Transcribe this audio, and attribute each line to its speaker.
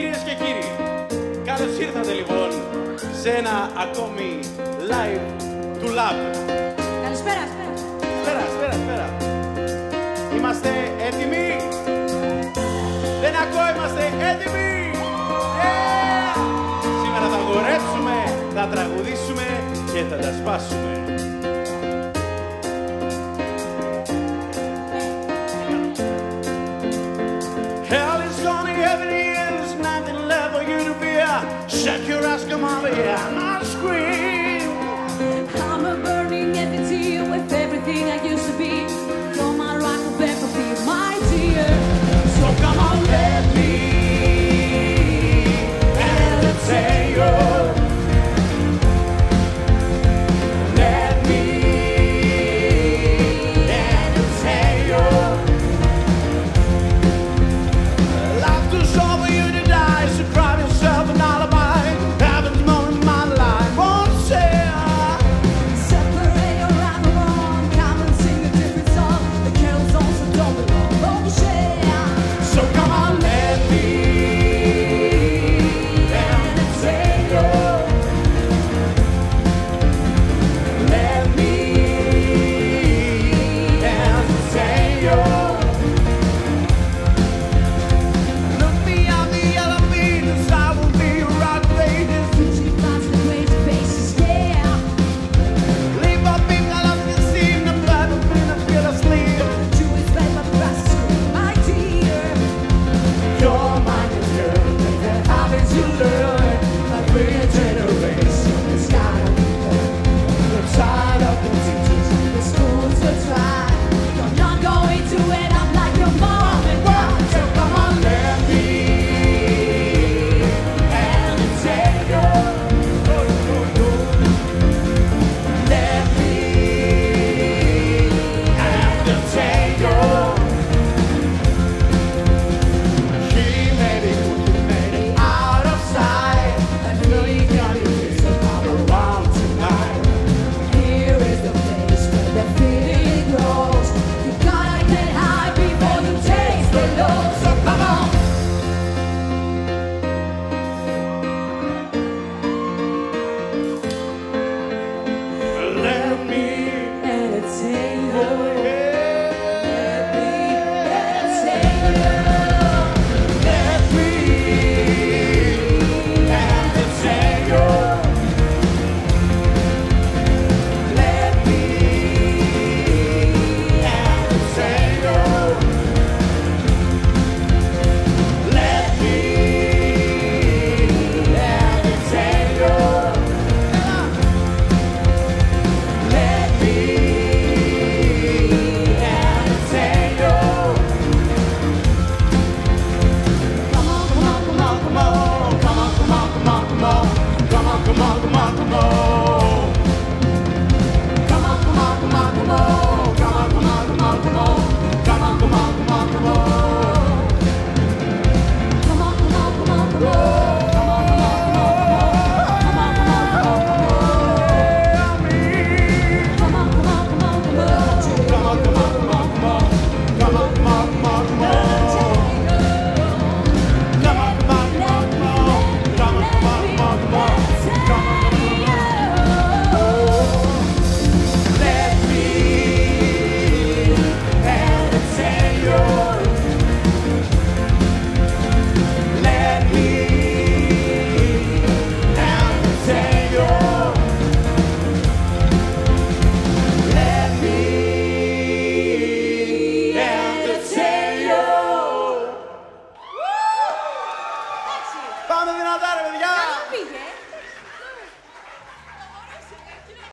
Speaker 1: Κυρίες και κύριοι, καλώς ήρθατε λοιπόν σε ένα ακόμη live του Lab.
Speaker 2: Καλησπέρα.
Speaker 1: Σπέρα. Είμαστε έτοιμοι? Δεν ακούω, είμαστε έτοιμοι! Yeah! Σήμερα θα χορέψουμε, θα τραγουδήσουμε και θα τα σπάσουμε. Hell is gonna heaven, there's nothing left for you to fear. Shut your ass, come over here, I'm not screaming.